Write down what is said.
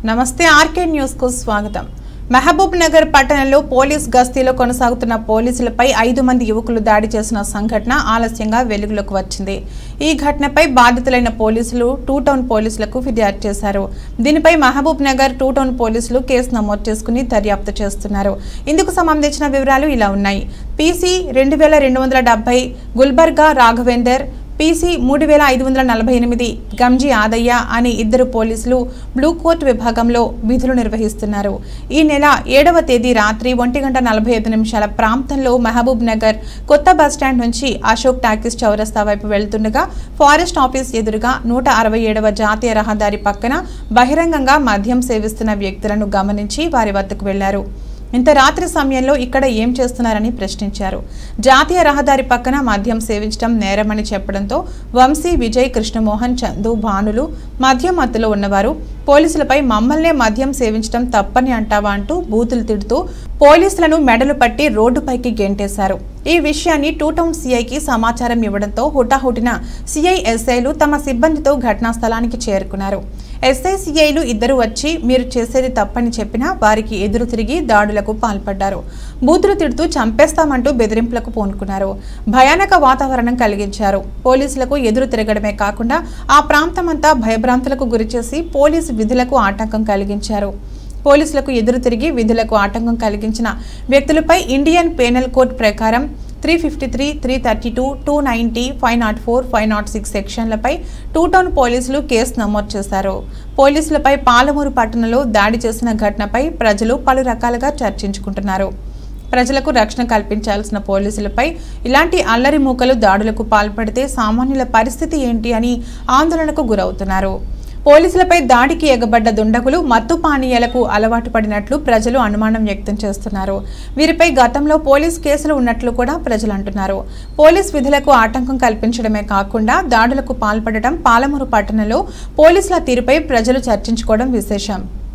నమస్తే RK news కు స్వాగతం। మహబూబ్ నగర్ పట్టణంలో పోలీస్ గస్తీలో కొనసాగుతున్న పోలీసులపై 5 మంది యువకులు దాడి చేసిన సంఘటన ఆలస్యంగా వెలుగులోకి వచ్చింది। ఈ ఘటనపై బాధితులైన పోలీసులు టూ టౌన్ పోలీసులకు ఫిర్యాదు చేశారు। దీనిపై మహబూబ్ నగర్ టూ టౌన్ పోలీసులు కేసు నమోదు చేసుకుని దర్యాప్తు చేస్తున్నారు। ఇందుకు సంబంధించిన వివరాలు ఇలా ఉన్నాయి। పీసీ 2270 గుల్బర్గా రాఘవేందర్, పీసీ 3548 గంజి ఆదయ్య అని ఇద్దరు పోలీసులు బ్లూ కోర్ట్ విభాగంలో విధులు నిర్వహిస్తున్నారు। ఈ నెల 7వ తేదీ రాత్రి 1:45 ప్రాంతంలో మహబూబ్ నగర్ కొత్త బస్టాండ్ నుంచి అశోక్ టాకీస్ చౌరస్తా వైపు వెళ్తుండగా ఫారెస్ట్ ఆఫీస్ ఎదురుగా 167వ జాతీయ రహదారి పక్కన బహిరంగంగా మద్యం సేవిస్తున్న వ్యక్తులను గమనించి వారి వద్దకు వెళ్లారు। ఇంత రాత్రి సమయంలో ఇక్కడ ఏం చేస్తున్నారని ప్రశ్నించారు। జాతీయ రహదారి పక్కన మద్యం సేవించడం నేరమని చెప్పడంతో వంశీ, విజయ్, కృష్ణమోహన్, చందు, భానులు మద్యం మత్తులో ఉన్నవారు పోలీసులపై మమ్మల్నే మద్యం సేవించడం తప్పని అంటావా అంటూ బూతులు తిడుతూ పోలీసులను మెడలు పట్టి రోడ్డుపైకి గెంటేశారు। ఈ విషయాన్ని టూ టౌన్ సీఐకి సమాచారం ఇవ్వడంతో హుటాహుటిన సీఐ, ఎస్ఐలు తమ సిబ్బందితో ఘటనా స్థలానికి చేరుకున్నారు। ఎస్ఐ, సీఐలు ఇద్దరు వచ్చి మీరు చేసేది తప్పని చెప్పినా వారికి ఎదురు తిరిగి దాడులకు పాల్పడ్డారు। బూతులు తిడుతూ చంపేస్తామంటూ బెదిరింపులకు పూనుకున్నారు। భయానక వాతావరణం కలిగించారు। పోలీసులకు ఎదురు తిరగడమే కాకుండా ఆ ప్రాంతమంతా భయభ్రాంతులకు గురిచేసి పోలీసు విధులకు ఆటంకం కలిగించారు। పోలీసులకు ఎదురు తిరిగి విధులకు ఆటంకం కలిగించిన వ్యక్తులపై ఇండియన్ పీనల్ కోడ్ ప్రకారం 353, 332, 290, 504, 506 సెక్షన్లపై టూ టౌన్ పోలీసులు కేసు నమోదు చేశారు। పోలీసులపై పాలమూరు పట్టణంలో దాడి చేసిన ఘటనపై ప్రజలు పలు రకాలుగా చర్చించుకుంటున్నారు। ప్రజలకు రక్షణ కల్పించాల్సిన పోలీసులపై ఇలాంటి అల్లరి మూకలు దాడులకు పాల్పడితే సామాన్యుల పరిస్థితి ఏంటి అని ఆందోళనకు గురవుతున్నారు। పోలీసులపై దాడికి ఎగబడ్డ దుండగులు మత్తు పానీయాలకు అలవాటు పడినట్లు ప్రజలు అనుమానం వ్యక్తం చేస్తున్నారు। వీరిపై గతంలో పోలీస్ కేసులు ఉన్నట్లు కూడా ప్రజలు అంటున్నారు। పోలీస్ విధులకు ఆటంకం కల్పించడమే కాకుండా దాడులకు పాల్పడటం పాలమూరు పట్టణంలో పోలీసుల తీరుపై ప్రజలు చర్చించుకోవడం విశేషం।